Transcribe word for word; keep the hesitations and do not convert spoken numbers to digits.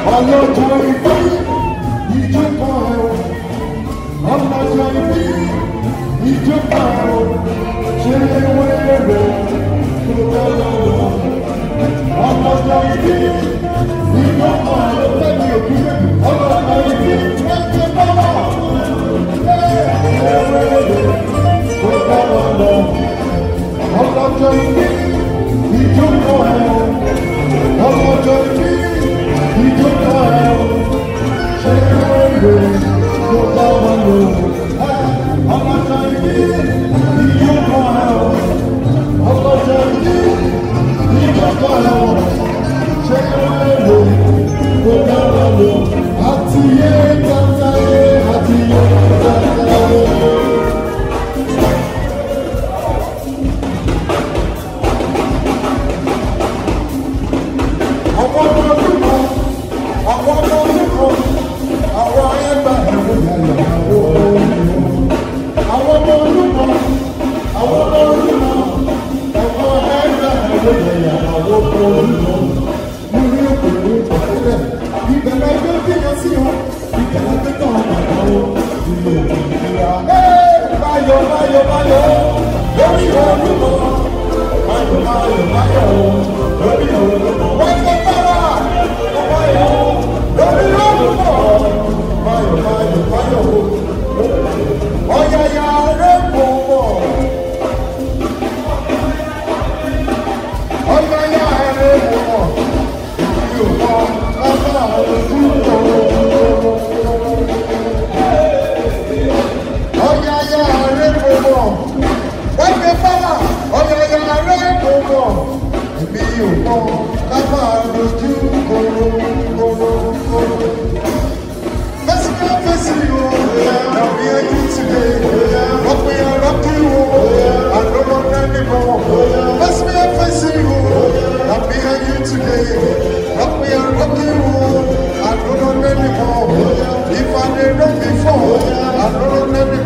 ọlọ́jọ́ ìbí ìjọba ẹ̀ ọlọ́jọ́ ìbí ìjọba ẹ̀ ṣe wẹ́rẹ́ tó dára lọ ọlọ́jọ́ ìbí ìjọba ẹ̀ lẹ́yìn òkú ọlọ́jọ́ ìbí ìjọba ẹ̀ wẹ́rẹ́ tó dára lọ ọlọ́jọ́ ìbí ìjọba ẹ̀ ọlọ́jọ́ ìbí. If I didn't know before, I don't know